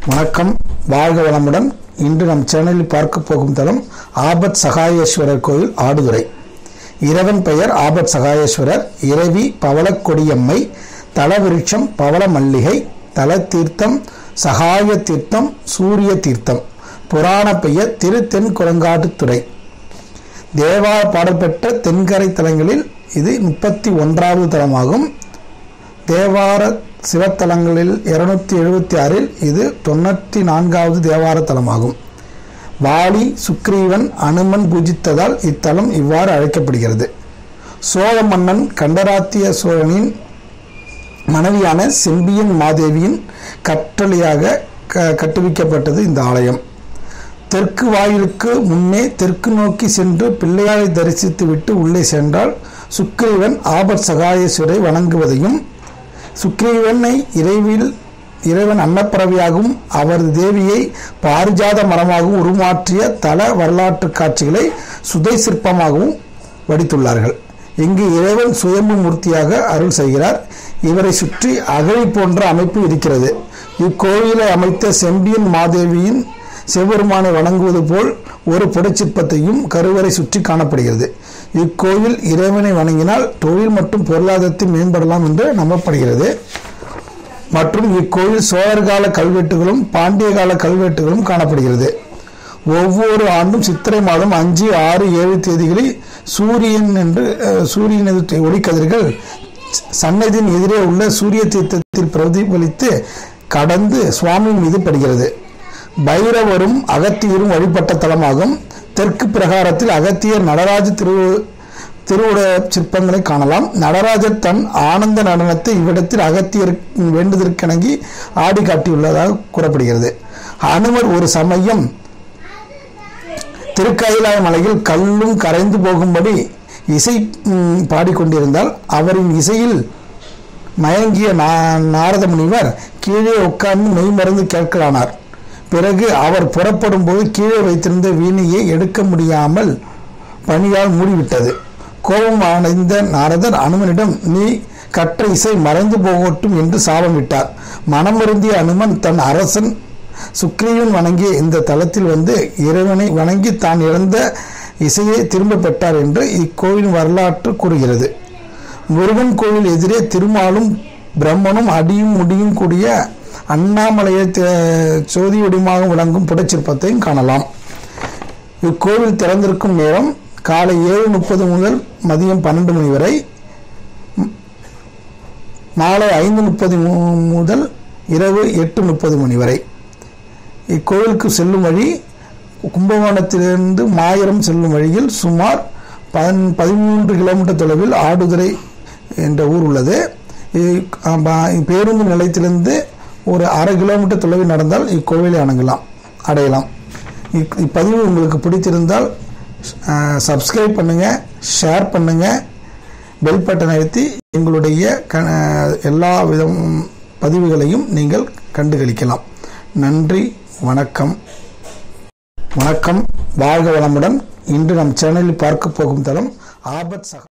வணக்கம், வாழ்க வளமுடன். இன்று நம் சேனலில் பார்க்க போகும் தலம் ஆபத்சகாயேஸ்வரர் கோயில், ஆடுதுறை. இறைவன் பெயர் ஆபத்சகாயேஸ்வரர், இறைவி பவளக்கொடியம்மை, தலவிருட்சம் பவள மல்லிகை, தல தீர்த்தம் சகாய தீர்த்தம், சூரிய தீர்த்தம். புராண பெயர் திருத்தென்குரங்காட்டுத்துறை. தேவார பாடல்பெற்ற தென்கரை தலங்களில் இது 31வது தலமாகும். தேவார சிவத்தலங்களில் 276 இது 94வது தேவார தலமாகும். வாலி சுக்ரீவன் அனுமன் பூஜித்ததால் இத்தலம் இவ்வாறு அழைக்கப்படுகிறது. சோழ மன்னன் கண்டராத்திய சோழனின் மனைவியான செம்பியன் மாதேவியின் கட்டளையாக கட்டுவிக்கப்பட்டது இந்த ஆலயம். தெற்கு வாயிலுக்கு முன்னே தெற்கு நோக்கி சென்று பிள்ளையாரை தரிசித்து விட்டு உள்ளே சென்றால் சுக்ரீவன் ஆபத்சகாயேஸ்வரை வணங்குவதையும், சுக்ரீவனை இறைவன் அன்னப்பறவையாகவும் அவரது தேவியை பாரிஜாத மரமாகவும் உருமாற்றிய தல வரலாற்று காட்சிகளை சுதை சிற்பமாகவும் வடித்துள்ளார்கள். இங்கு இறைவன் சுயம்பு மூர்த்தியாக அருள் செய்கிறார். இவரை சுற்றி அகழி போன்ற அமைப்பு இருக்கிறது. இக்கோயிலை அமைத்த செம்பியன் மாதேவியின் சிவபெருமானை வணங்குவது போல் ஒரு புடைச்சிற்பத்தையும் கருவறை சுற்றி காணப்படுகிறது. இக்கோயில் இறைவனை வணங்கினால் தொழில் மற்றும் பொருளாதாரத்தை மேம்படலாம் என்று நம்பப்படுகிறது. மற்றும் இக்கோயில் சோழர் கால கல்வெட்டுகளும் பாண்டிய கால கல்வெட்டுகளும் காணப்படுகிறது. ஒவ்வொரு ஆண்டும் சித்திரை மாதம் 5, 6, 7 தேதிகளில் சூரியனது ஒளிக்கதிர்கள் சன்னதியின் எதிரே உள்ள சூரிய தீர்த்தத்தில் பிரதிபலித்து கடந்து சுவாமி மீது படுகிறது. பைரவரும் அகத்தியரும் வழிபட்ட தலமாகும். தெற்கு பிரகாரத்தில் அகத்தியர் நடராஜ திருவுட சிற்பங்களை காணலாம். நடராஜர் தன் ஆனந்த நடனத்தை இவ்விடத்தில் அகத்தியர் வேண்டுதற்கிணங்கி ஆடி காட்டியுள்ளதாக கூறப்படுகிறது. அனுமர் ஒரு சமயம் திருக்கைலாய மலையில் கல்லும் கரைந்து போகும்படி இசை பாடிக்கொண்டிருந்தால் அவரின் இசையில் மயங்கிய நாரத முனிவர் கீழே உட்கார்ந்து மெய்மறந்து கேட்கலானார். பிறகு அவர் புறப்படும் போது கீழே வைத்திருந்த வீணையை எடுக்க முடியாமல் பனியால் மூடிவிட்டது. கோபம் அடைந்த நாரதர் அனுமனிடம், நீ கற்ற இசை மறைந்து போகட்டும் என்று சாபமிட்டார். மனமருந்திய அனுமன் தன் அரசன் சுக்ரீவன் வணங்கிய இந்த தலத்தில் வந்து இறைவனை வணங்கி தான் இழந்த இசையை திரும்ப பெற்றார் என்று இக்கோயில் வரலாற்று கூறுகிறது. முருகன் கோவில் எதிரே திருமாலும் பிரம்மனும் அடியும் முடியும் கூடிய அண்ணாமலையை சோதி வடிவமாக விளங்கும் புடைச்சிற்பத்தையும் காணலாம். இக்கோவில் திறந்திருக்கும் நேரம் காலை 7:30 முதல் மதியம் 12 மணி வரை, மாலை 5:30 முதல் இரவு 8:30 மணி வரை. இக்கோவிலுக்கு செல்லும் வழி கும்பகோணத்திலிருந்து மாயரம் செல்லும் வழியில் சுமார் 13 கிலோமீட்டர் தொலைவில் ஆடுதுறை என்ற ஊர் உள்ளது. பேருந்து நிலையத்திலிருந்து ஒரு 1/2 கிலோமீட்டர் தொலைவில் நடந்தால் இக்கோவிலை அடையலாம். இப்பதிவு உங்களுக்கு பிடித்திருந்தால் சப்ஸ்கிரைப் பண்ணுங்கள், ஷேர் பண்ணுங்கள், பெல் பட்டன் அழுத்தி எங்களுடைய எல்லா பதிவுகளையும் நீங்கள் கண்டுகளிக்கலாம். நன்றி, வணக்கம். வாழ்க வளமுடன். இன்று நம் சேனலில் பார்க்க போகும் தலம் ஆபத்சகாயேஸ்வரர்.